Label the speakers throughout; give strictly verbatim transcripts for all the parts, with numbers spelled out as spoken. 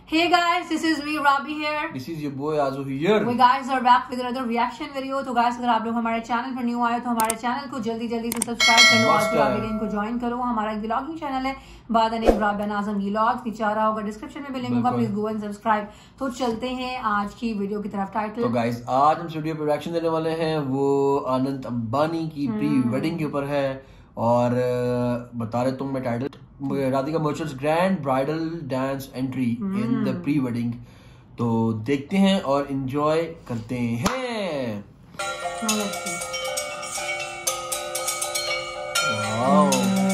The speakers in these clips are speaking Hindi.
Speaker 1: Hey guys, this is me Rabi here.
Speaker 2: This is your boy Azu here.
Speaker 1: We guys are back with another reaction video. तो guys अगर आप लोग हमारे चैनल पर न्यू आए तो हमारे चैनल को जल्दी जल्दी से सब्सक्राइब कर लो और राबी गेम को ज्वाइन करो. हमारा एक व्लॉगिंग चैनल है बाद नेम राबी आजम व्लॉग्स, नीचे आ रहा होगा डिस्क्रिप्शन में भी लिंक होगा, प्लीज गो एंड सब्सक्राइब. तो चलते हैं आज की वीडियो की तरफ. टाइटल
Speaker 2: तो गाइस आज हम वीडियो पर रिएक्शन देने वाले हैं, वो अनंत अंबानी की प्री वेडिंग के ऊपर है. और बता रहे तुम मैं title Radhika Merchant's grand bridal dance entry in the pre wedding. तो देखते हैं और एंजॉय करते हैं. वाओ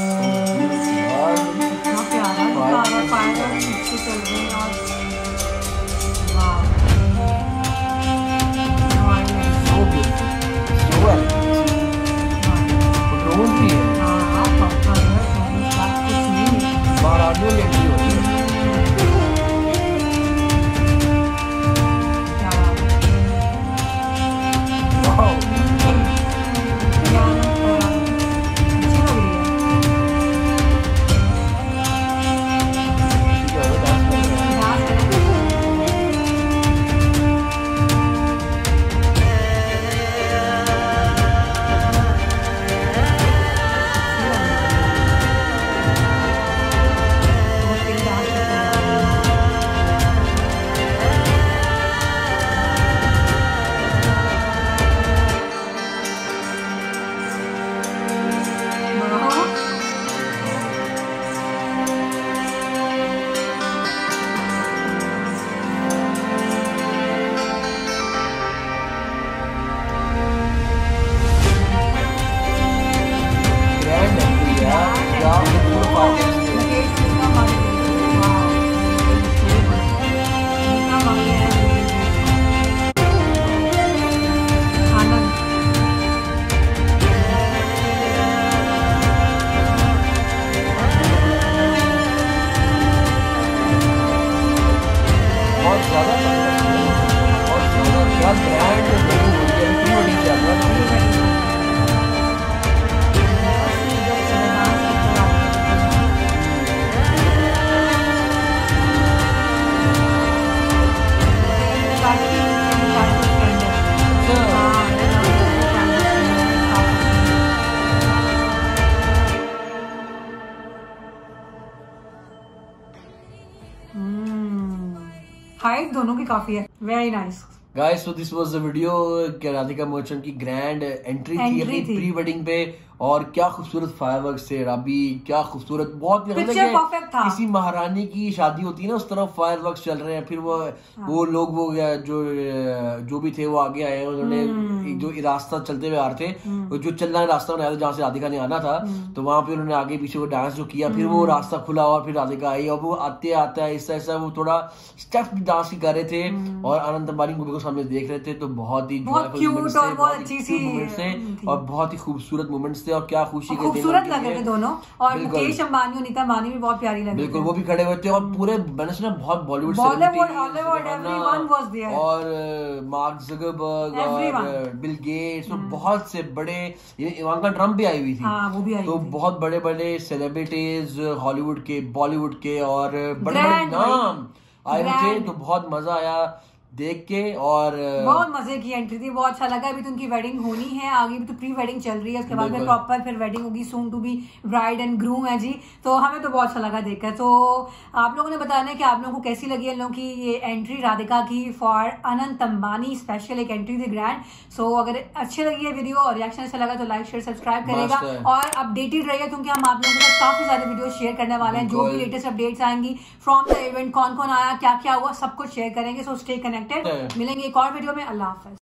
Speaker 1: हाइट दोनों की काफी है. Very nice
Speaker 2: guys. So this was the video कि राधिका मर्चेंट की ग्रैंड एंट्री थी अपनी प्री वेडिंग पे. और क्या खूबसूरत फायरवर्क्स थे राबी, क्या खूबसूरत, बहुत
Speaker 1: परफेक्ट था.
Speaker 2: किसी महारानी की शादी होती है ना उस तरह फायरवर्क्स चल रहे हैं. फिर वो हाँ. वो लोग वो जो जो भी थे वो आगे आए, उन्होंने जो रास्ता चलते हुए आ रहे थे, जो चलना रास्ता बनाया था जहाँ से राधिका ने आना था, तो वहां पे उन्होंने आगे पीछे वो डांस जो किया, फिर वो रास्ता खुला और फिर राधिका आई. और वो आते आते ऐसा ऐसा वो थोड़ा स्टेप्स भी डांस की कर रहे थे और अनंत अंबानी को बिल्कुल सामने देख रहे थे. तो बहुत ही
Speaker 1: क्यूट और बहुत अच्छी सी
Speaker 2: और बहुत ही खूबसूरत मोमेंट्स थे. और क्या खुशी के
Speaker 1: खूबसूरत लग रहे थे दोनों. और मुकेश अंबानी और नीता अंबानी भी बहुत प्यारी लगी.
Speaker 2: बिल्कुल वो भी खड़े हुए थे. और पूरे मैंने सुना बहुत बॉलीवुड और मार्क ज़करबर्ग और बिल गेट्स और बहुत से बड़े, इवांका ट्रम्प भी आई हुई थी.
Speaker 1: हाँ, वो भी आई
Speaker 2: तो बहुत बड़े बड़े सेलिब्रिटीज हॉलीवुड के, बॉलीवुड के और बड़े बड़े नाम आए हुए थे. तो बहुत मजा आया देख के और
Speaker 1: बहुत मजे की एंट्री थी. बहुत अच्छा लगा. अभी तो उनकी वेडिंग होनी है, आगे भी तो प्री वेडिंग चल रही है, उसके बाद में प्रॉपर फिर वेडिंग होगी. Soon to be bride and groom है जी. तो हमें तो बहुत अच्छा लगा देखकर. तो आप लोगों ने बताना है कि आप लोगों को कैसी लगी इन लोगों की ये एंट्री राधिका की फॉर अनंत अंबानी. स्पेशल एक एंट्री थी ग्रैंड. सो अगर अच्छी लगी है वीडियो और रिएक्शन अच्छा लगा तो लाइक शेयर सब्सक्राइब करेगा और अपडेटेड रहिए, क्योंकि हम आप लोगों के साथ काफी सारे वीडियो शेयर करने वाले हैं. जो भी लेटेस्ट अपडेट्स आएंगी फ्रॉम द इवेंट, कौन कौन आया, क्या क्या हुआ, सब कुछ शेयर करेंगे. So stay connected. मिलेंगे एक और वीडियो में. अल्लाह हाफिज.